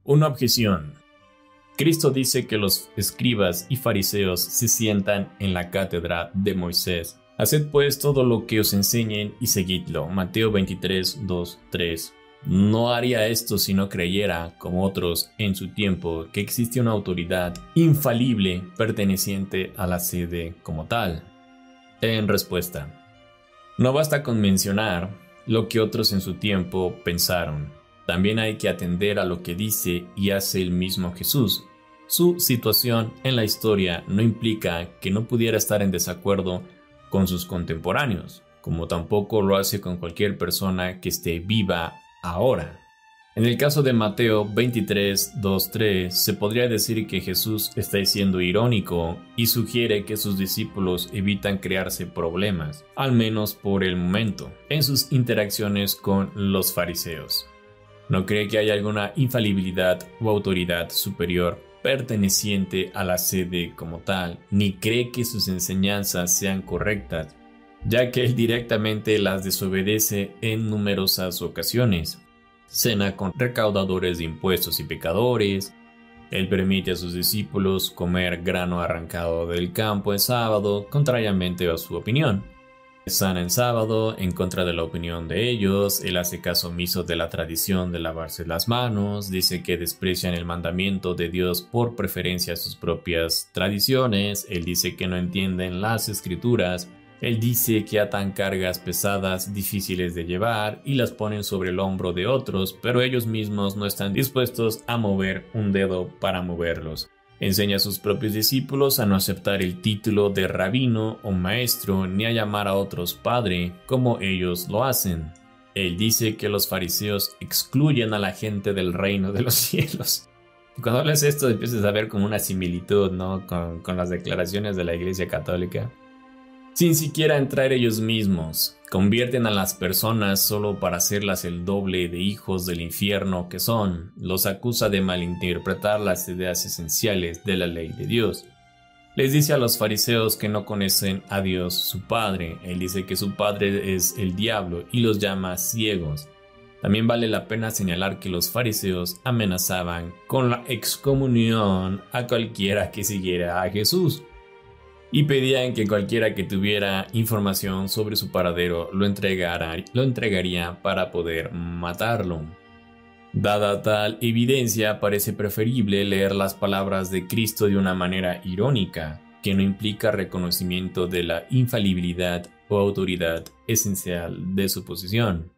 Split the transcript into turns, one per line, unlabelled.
Una objeción. Cristo dice que los escribas y fariseos se sientan en la cátedra de Moisés. Haced pues todo lo que os enseñen y seguidlo. Mateo 23, 2, 3. No haría esto si no creyera, como otros en su tiempo, que existe una autoridad infalible perteneciente a la sede como tal. En respuesta, no basta con mencionar lo que otros en su tiempo pensaron. También hay que atender a lo que dice y hace el mismo Jesús. Su situación en la historia no implica que no pudiera estar en desacuerdo con sus contemporáneos, como tampoco lo hace con cualquier persona que esté viva ahora. En el caso de Mateo 23, 2, 3, se podría decir que Jesús está siendo irónico y sugiere que sus discípulos evitan crearse problemas, al menos por el momento, en sus interacciones con los fariseos. No cree que haya alguna infalibilidad o autoridad superior perteneciente a la sede como tal, ni cree que sus enseñanzas sean correctas, ya que él directamente las desobedece en numerosas ocasiones. Cena con recaudadores de impuestos y pecadores. Él permite a sus discípulos comer grano arrancado del campo en sábado, contrariamente a su opinión. Sana en sábado, en contra de la opinión de ellos. Él hace caso omiso de la tradición de lavarse las manos. Dice que desprecian el mandamiento de Dios por preferencia a sus propias tradiciones. Él dice que no entienden las escrituras. Él dice que atan cargas pesadas, difíciles de llevar, y las ponen sobre el hombro de otros, pero ellos mismos no están dispuestos a mover un dedo para moverlos. Enseña a sus propios discípulos a no aceptar el título de rabino o maestro, ni a llamar a otros padre, como ellos lo hacen. Él dice que los fariseos excluyen a la gente del reino de los cielos. Cuando hablas esto, empiezas a ver como una similitud, ¿no? con las declaraciones de la Iglesia Católica. Sin siquiera entrar ellos mismos, convierten a las personas solo para hacerlas el doble de hijos del infierno que son. Los acusa de malinterpretar las ideas esenciales de la ley de Dios. Les dice a los fariseos que no conocen a Dios su Padre. Él dice que su padre es el diablo y los llama ciegos. También vale la pena señalar que los fariseos amenazaban con la excomunión a cualquiera que siguiera a Jesús. Y pedían que cualquiera que tuviera información sobre su paradero lo entregaría para poder matarlo. Dada tal evidencia, parece preferible leer las palabras de Cristo de una manera irónica, que no implica reconocimiento de la infalibilidad o autoridad esencial de su posición.